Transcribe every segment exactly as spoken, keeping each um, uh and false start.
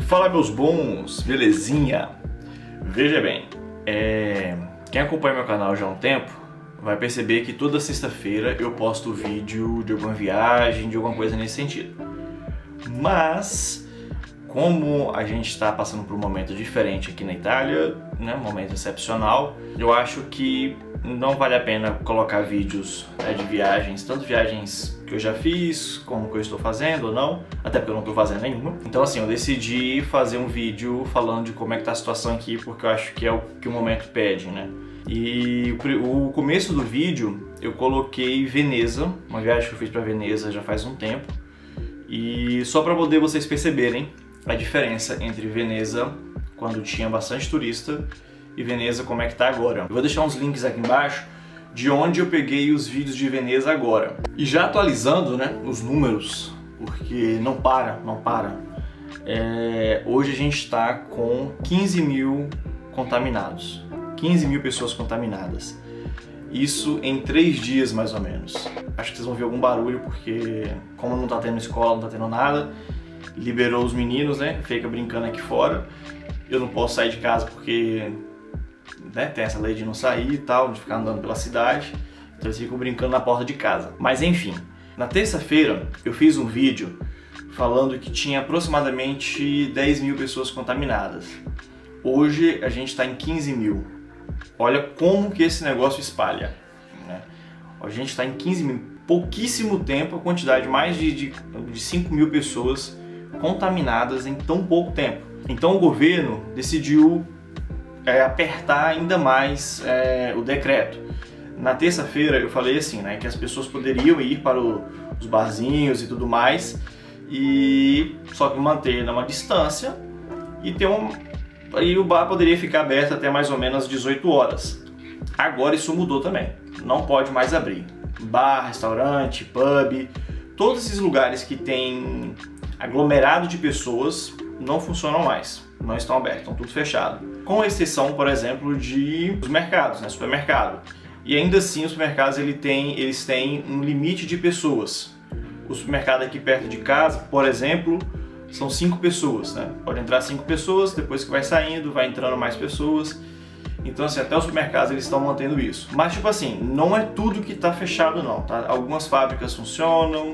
Fala, meus bons, belezinha? Veja bem, é... quem acompanha meu canal já há um tempo vai perceber que toda sexta-feira eu posto vídeo de alguma viagem, de alguma coisa nesse sentido. Mas, como a gente está passando por um momento diferente aqui na Itália, né, um momento excepcional, eu acho que não vale a pena colocar vídeos, né, de viagens, tanto viagens que eu já fiz, como que eu estou fazendo ou não, até porque eu não estou fazendo nenhuma. Então assim, eu decidi fazer um vídeo falando de como é que tá a situação aqui, porque eu acho que é o que o momento pede, né? E o começo do vídeo eu coloquei Veneza, uma viagem que eu fiz para Veneza já faz um tempo, e só para poder vocês perceberem a diferença entre Veneza quando tinha bastante turista e Veneza como é que tá agora. Eu vou deixar uns links aqui embaixo de onde eu peguei os vídeos de Veneza agora. E já atualizando, né, os números, porque não para, não para. É, hoje a gente está com quinze mil contaminados. quinze mil pessoas contaminadas. Isso em três dias mais ou menos. Acho que vocês vão ver algum barulho porque, como não tá tendo escola, não tá tendo nada, liberou os meninos, né? Fica brincando aqui fora. Eu não posso sair de casa porque, né, tem essa lei de não sair e tal, de ficar andando pela cidade. Então eles ficam brincando na porta de casa. Mas enfim, na terça-feira eu fiz um vídeo falando que tinha aproximadamente dez mil pessoas contaminadas. Hoje a gente está em quinze mil. Olha como que esse negócio espalha, né? A gente está em quinze mil. Pouquíssimo tempo, a quantidade de mais de, de, de cinco mil pessoas contaminadas em tão pouco tempo. Então o governo decidiu é, apertar ainda mais é, o decreto. Na terça-feira eu falei assim, né, que as pessoas poderiam ir para o, os barzinhos e tudo mais, e só que manter uma distância e ter um, aí o bar poderia ficar aberto até mais ou menos dezoito horas. Agora isso mudou também, não pode mais abrir. Bar, restaurante, pub, todos esses lugares que tem aglomerado de pessoas não funcionam mais, não estão abertos, estão tudo fechado. Com exceção, por exemplo, de os mercados, né, supermercado. E ainda assim os supermercados ele tem, eles têm um limite de pessoas. O supermercado aqui perto de casa, por exemplo, são cinco pessoas, né? Pode entrar cinco pessoas, depois que vai saindo, vai entrando mais pessoas. Então assim, até os supermercados eles estão mantendo isso. Mas tipo assim, não é tudo que está fechado não, tá? Algumas fábricas funcionam,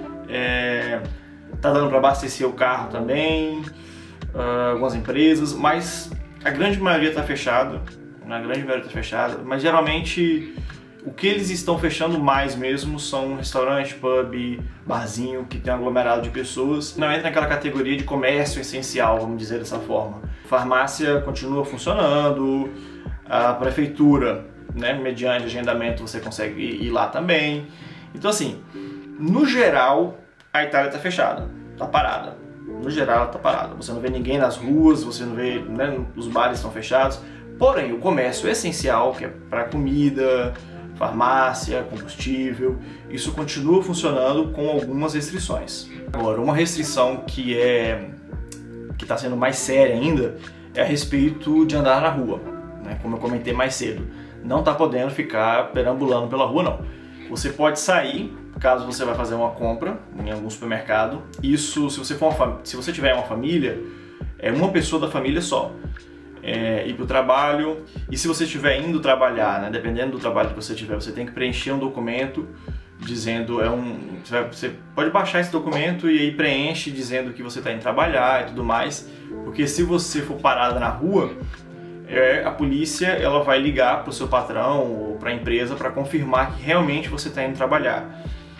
é... tá dando para abastecer o carro também, uh, algumas empresas, mas a grande maioria está fechada, a grande maioria está fechada, mas geralmente o que eles estão fechando mais mesmo são restaurante, pub, barzinho, que tem um aglomerado de pessoas. Não entra naquela categoria de comércio essencial, vamos dizer dessa forma. Farmácia continua funcionando, a prefeitura, né, mediante agendamento você consegue ir lá também. Então assim, no geral a Itália está fechada, está parada. No geral ela está parada. Você não vê ninguém nas ruas, você não vê, né, os bares estão fechados. Porém, o comércio essencial, que é para comida, farmácia, combustível, isso continua funcionando com algumas restrições. Agora, uma restrição que é que está sendo mais séria ainda é a respeito de andar na rua, né? Como eu comentei mais cedo, não está podendo ficar perambulando pela rua não. Você pode sair caso você vai fazer uma compra em algum supermercado. Isso, se você for uma, se você tiver uma família, é uma pessoa da família só. É, ir para o trabalho, e se você estiver indo trabalhar, né, dependendo do trabalho que você tiver, você tem que preencher um documento dizendo, é um, você, vai, você pode baixar esse documento e aí preenche dizendo que você está indo trabalhar e tudo mais, porque se você for parada na rua, é, a polícia ela vai ligar para o seu patrão ou para a empresa para confirmar que realmente você está indo trabalhar.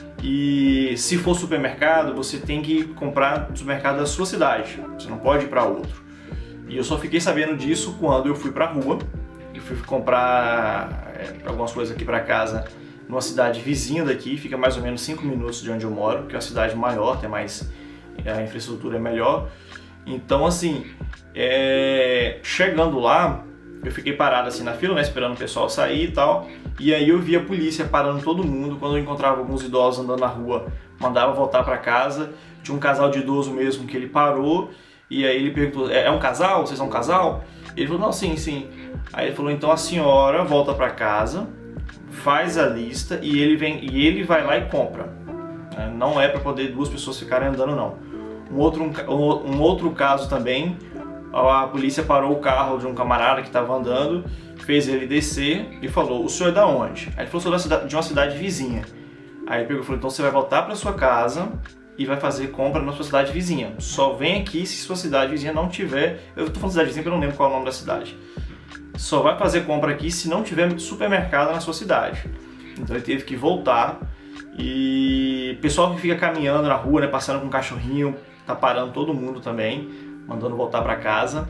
E se for supermercado, você tem que comprar no supermercado da sua cidade, você não pode ir para outro. E eu só fiquei sabendo disso quando eu fui pra rua e fui comprar é, algumas coisas aqui pra casa numa cidade vizinha daqui, fica mais ou menos cinco minutos de onde eu moro, que é uma cidade maior, tem mais, a infraestrutura é melhor. Então assim, é, chegando lá, eu fiquei parado assim na fila, né, esperando o pessoal sair e tal, e aí eu vi a polícia parando todo mundo. Quando eu encontrava alguns idosos andando na rua, mandava voltar pra casa. Tinha um casal de idoso mesmo que ele parou. E aí ele perguntou, é um casal? Vocês são um casal? Ele falou, não, sim, sim. Aí ele falou, então a senhora volta para casa, faz a lista e ele, vem, e ele vai lá e compra. Não é para poder duas pessoas ficarem andando, não. Um outro, um, um outro caso também, a polícia parou o carro de um camarada que estava andando, fez ele descer e falou: o senhor é da onde? Aí ele falou: sou da cidade, de uma cidade vizinha. Aí ele pegou e falou: então você vai voltar para sua casa e vai fazer compra na sua cidade vizinha. Só vem aqui se sua cidade vizinha não tiver... Eu tô falando cidade vizinha porque eu não lembro qual é o nome da cidade. Só vai fazer compra aqui se não tiver supermercado na sua cidade. Então ele teve que voltar. E o pessoal que fica caminhando na rua, né, passando com um cachorrinho, tá parando todo mundo também, mandando voltar para casa.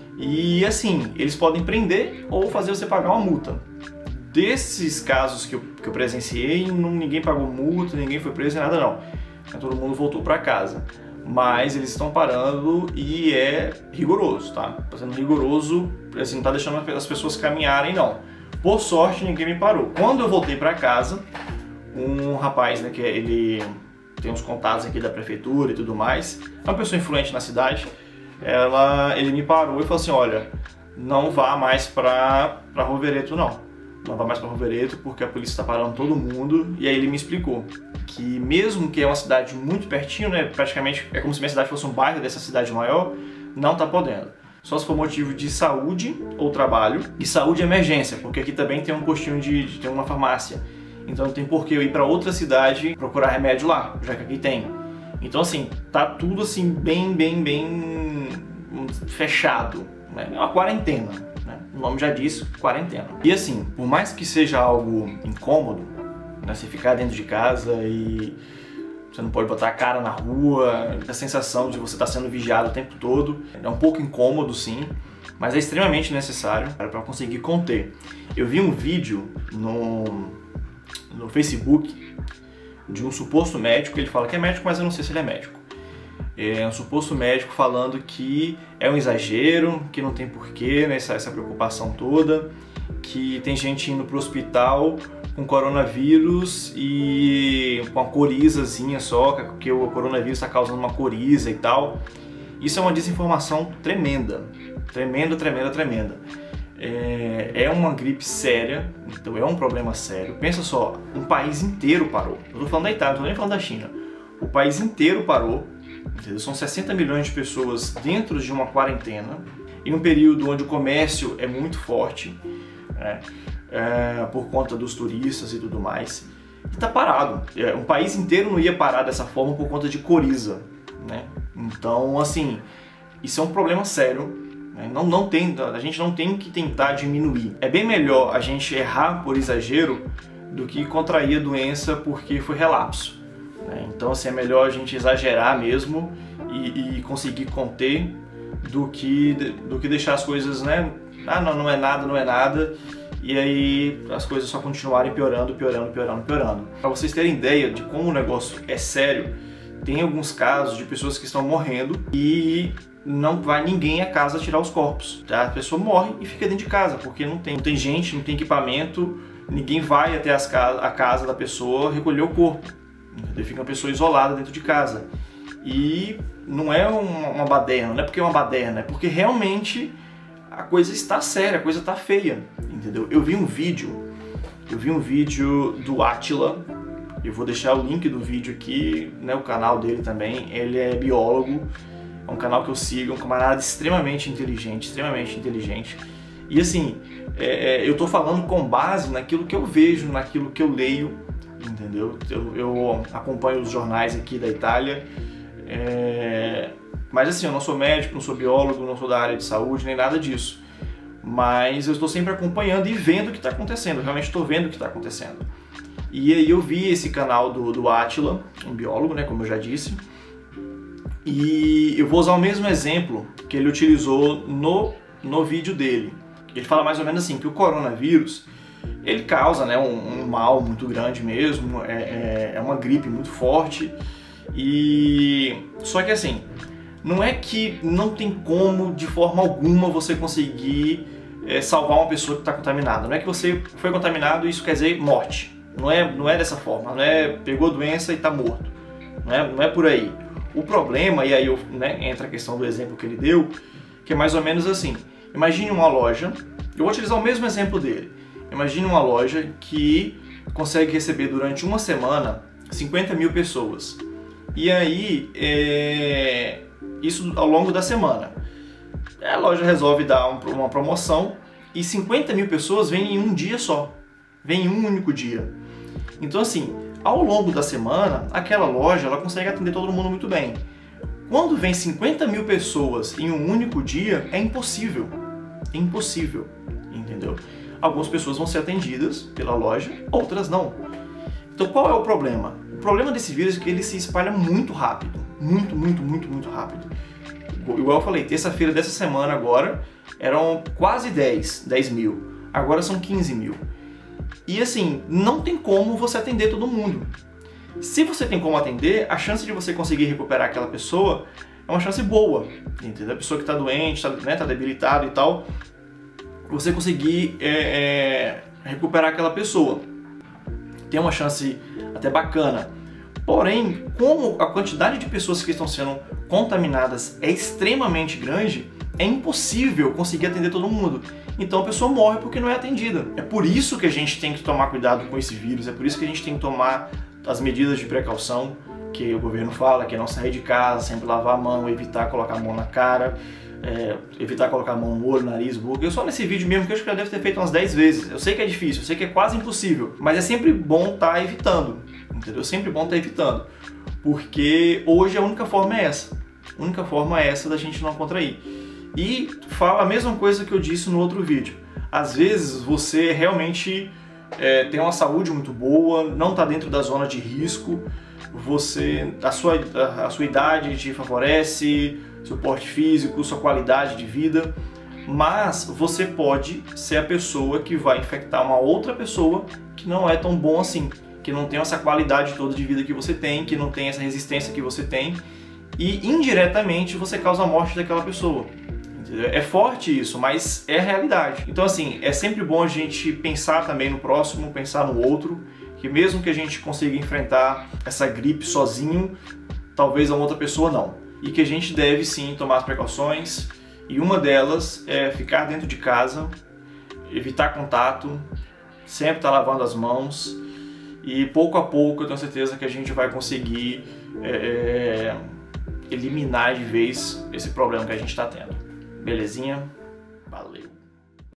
E assim, eles podem prender ou fazer você pagar uma multa. Desses casos que eu, que eu presenciei, não, ninguém pagou multa, ninguém foi preso, nada não. Todo mundo voltou para casa. Mas eles estão parando e é rigoroso, tá? Tá sendo rigoroso, assim, não tá deixando as pessoas caminharem não. Por sorte, ninguém me parou. Quando eu voltei para casa, um rapaz, né, que ele tem uns contatos aqui da prefeitura e tudo mais, é uma pessoa influente na cidade, ela, ele me parou e falou assim: olha, não vá mais para para Rovereto não, não vá mais para Rovereto porque a polícia está parando todo mundo. E aí ele me explicou que mesmo que é uma cidade muito pertinho, né, praticamente é como se minha cidade fosse um bairro dessa cidade maior, não tá podendo. Só se for motivo de saúde ou trabalho, e saúde e emergência, porque aqui também tem um postinho de, de tem uma farmácia. Então não tem por que eu ir para outra cidade procurar remédio lá, já que aqui tem. Então assim, tá tudo assim bem, bem, bem fechado, né? É uma quarentena, né? O nome já diz, quarentena. E assim, por mais que seja algo incômodo, né, você ficar dentro de casa e você não pode botar a cara na rua, a sensação de você estar sendo vigiado o tempo todo, é um pouco incômodo sim, mas é extremamente necessário para conseguir conter. Eu vi um vídeo no no Facebook de um suposto médico, ele fala que é médico, mas eu não sei se ele é médico. É um suposto médico falando que é um exagero, que não tem porquê, né, essa, essa preocupação toda, que tem gente indo para o hospital com coronavírus e com uma corizazinha só, que o coronavírus está causando uma coriza e tal. Isso é uma desinformação tremenda, tremenda, tremenda, tremenda. É, é uma gripe séria, então é um problema sério. Pensa só, um país inteiro parou. Eu tô falando da Itália, não tô nem falando da China. O país inteiro parou, entendeu? São sessenta milhões de pessoas dentro de uma quarentena, em um período onde o comércio é muito forte, né? É, por conta dos turistas e tudo mais. E tá parado. É, um país inteiro não ia parar dessa forma por conta de coriza, né? Então, assim, isso é um problema sério. Não, não tem, a gente não tem que tentar diminuir. É bem melhor a gente errar por exagero do que contrair a doença porque foi relapso. Então assim, é melhor a gente exagerar mesmo e, e conseguir conter do que, do que deixar as coisas, né? Ah, não, não é nada, não é nada. E aí as coisas só continuarem piorando, piorando, piorando, piorando. Para vocês terem ideia de como o negócio é sério, tem alguns casos de pessoas que estão morrendo e não vai ninguém à casa tirar os corpos, tá? A pessoa morre e fica dentro de casa, porque não tem, não tem gente, não tem equipamento, ninguém vai até as casa, a casa da pessoa recolher o corpo, entendeu? Fica uma pessoa isolada dentro de casa. E não é uma, uma baderna, não é porque é uma baderna, é porque realmente a coisa está séria, a coisa está feia, entendeu? Eu vi um vídeo, eu vi um vídeo do Átila, eu vou deixar o link do vídeo aqui, né, o canal dele também, ele é biólogo, é um canal que eu sigo, é um camarada extremamente inteligente, extremamente inteligente. E assim, é, eu tô falando com base naquilo que eu vejo, naquilo que eu leio, entendeu? Eu, eu acompanho os jornais aqui da Itália, é, mas assim, eu não sou médico, não sou biólogo, não sou da área de saúde, nem nada disso. Mas eu estou sempre acompanhando e vendo o que está acontecendo, eu realmente estou vendo o que está acontecendo. E aí eu vi esse canal do, do Átila, um biólogo, né, como eu já disse, e eu vou usar o mesmo exemplo que ele utilizou no, no vídeo dele. Ele fala mais ou menos assim, que o coronavírus, ele causa, né, um, um mal muito grande mesmo, é, é, é uma gripe muito forte, e só que assim, não é que não tem como de forma alguma você conseguir é, salvar uma pessoa que está contaminada, não é que você foi contaminado e isso quer dizer morte, não é, não é dessa forma, não é pegou a doença e está morto, não é, não é por aí. O problema, e aí eu, né, entra a questão do exemplo que ele deu, que é mais ou menos assim, imagine uma loja, eu vou utilizar o mesmo exemplo dele, imagine uma loja que consegue receber durante uma semana cinquenta mil pessoas. E aí, é... isso ao longo da semana. A loja resolve dar uma promoção e cinquenta mil pessoas vêm em um dia só. Vêm em um único dia. Então assim, ao longo da semana, aquela loja ela consegue atender todo mundo muito bem. Quando vem cinquenta mil pessoas em um único dia, é impossível. É impossível, entendeu? Algumas pessoas vão ser atendidas pela loja, outras não. Então qual é o problema? O problema desse vírus é que ele se espalha muito rápido. Muito, muito, muito, muito rápido. Igual eu falei, terça-feira dessa semana agora eram quase dez mil. Agora são quinze mil. E assim, não tem como você atender todo mundo. Se você tem como atender, a chance de você conseguir recuperar aquela pessoa é uma chance boa, entendeu? A pessoa que está doente, está, né, tá debilitada e tal, você conseguir é, é, recuperar aquela pessoa. Tem uma chance até bacana. Porém, como a quantidade de pessoas que estão sendo contaminadas é extremamente grande, é impossível conseguir atender todo mundo. Então a pessoa morre porque não é atendida. É por isso que a gente tem que tomar cuidado com esse vírus, é por isso que a gente tem que tomar as medidas de precaução que o governo fala, que é não sair de casa, sempre lavar a mão, evitar colocar a mão na cara, é, evitar colocar a mão no olho, nariz, boca. Eu só nesse vídeo mesmo que eu acho que já deve ter feito umas dez vezes. Eu sei que é difícil, eu sei que é quase impossível, mas é sempre bom estar tá evitando, entendeu? É sempre bom estar tá evitando, porque hoje a única forma é essa. A única forma é essa da gente não contrair. E fala a mesma coisa que eu disse no outro vídeo. Às vezes você realmente é, tem uma saúde muito boa, não está dentro da zona de risco, você, a, sua, a, a sua idade te favorece, seu porte físico, sua qualidade de vida, mas você pode ser a pessoa que vai infectar uma outra pessoa que não é tão bom assim, que não tem essa qualidade toda de vida que você tem, que não tem essa resistência que você tem, e indiretamente você causa a morte daquela pessoa. É forte isso, mas é a realidade. Então assim, é sempre bom a gente pensar também no próximo, pensar no outro, que mesmo que a gente consiga enfrentar essa gripe sozinho, talvez a outra pessoa não. E que a gente deve sim tomar as precauções, e uma delas é ficar dentro de casa, evitar contato, sempre estar lavando as mãos, e pouco a pouco eu tenho certeza que a gente vai conseguir é, eliminar de vez esse problema que a gente está tendo. Belezinha? Valeu!